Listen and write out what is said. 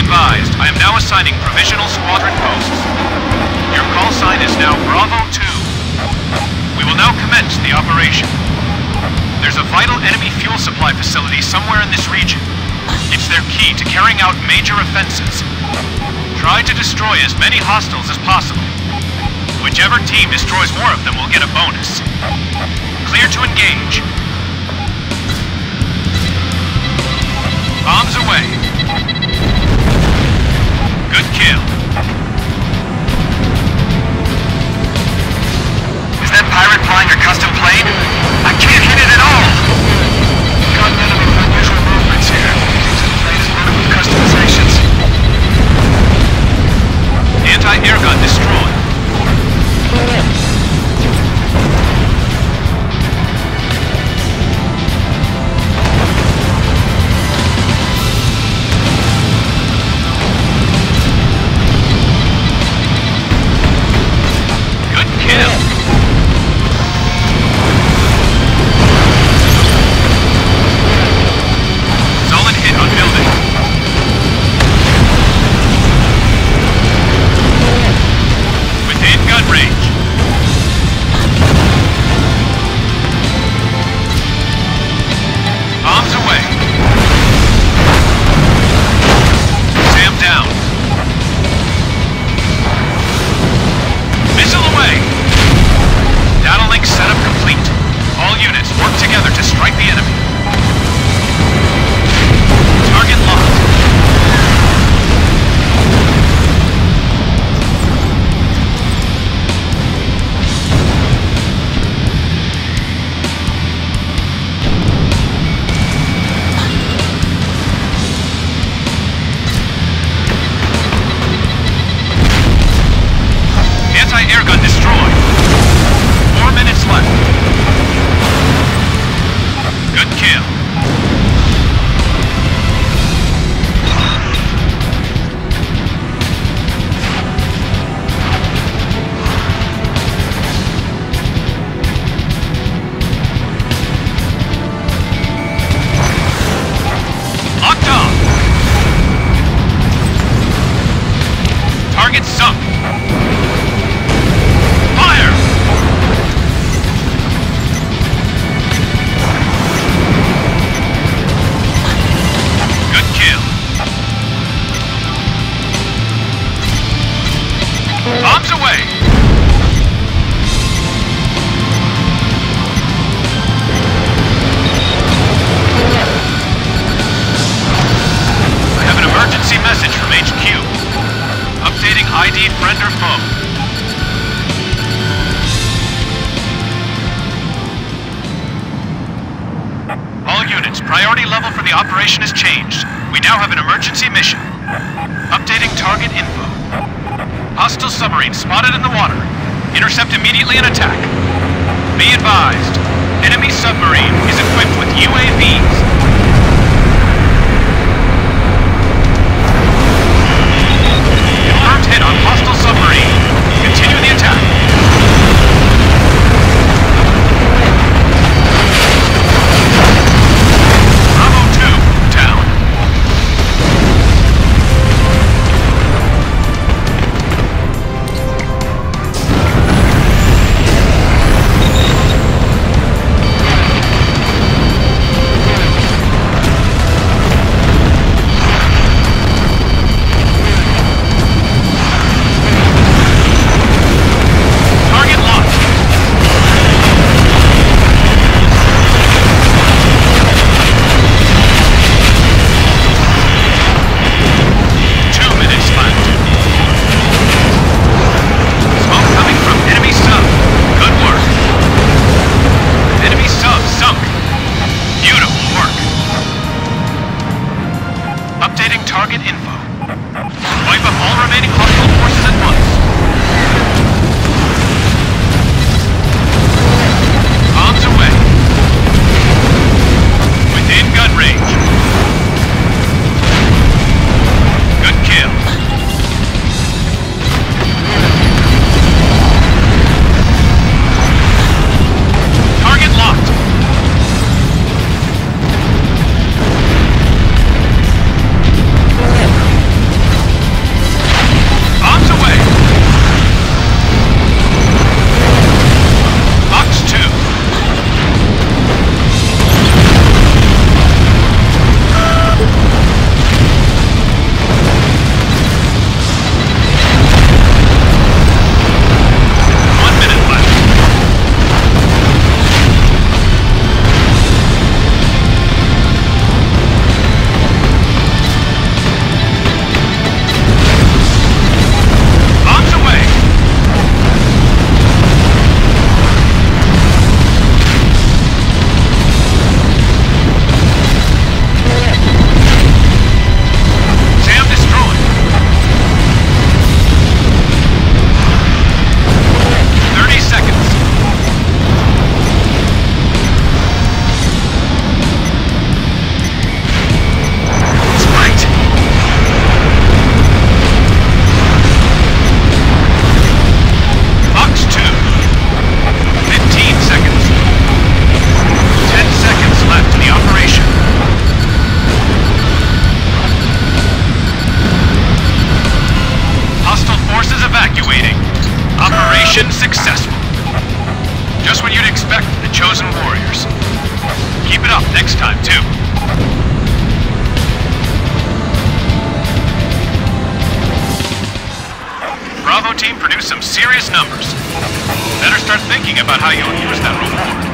advised, I am now assigning provisional squadron posts. Your call sign is now Bravo 2. We will now commence the operation. There's a vital enemy fuel supply facility somewhere in this region. It's their key to carrying out major offensives. Try to destroy as many hostiles as possible. Whichever team destroys more of them will get a bonus. Clear to engage. Bombs away. Good kill. Is that pirate flying a custom plane? I can't hit it at all! Got an enemy with unusual movements here. Seems the plane is loaded with customizations. Anti-air gun destroyed. Priority level for the operation has changed. We now have an emergency mission. Updating target info. Hostile submarine spotted in the water. Intercept immediately and attack. Be advised, enemy submarine is equipped with UAVs. Confirmed hit on hostile submarine. Continue the attack. Target info. Wipe up all remaining hostile forces at once. Bombs away. Within gun range. Good kill. Target locked. 2. Bravo team produced some serious numbers. Better start thinking about how you'll use that reward.